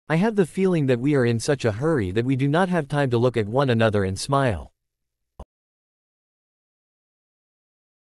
I have the feeling that we are in such a hurry that we do not have time to look at one another and smile.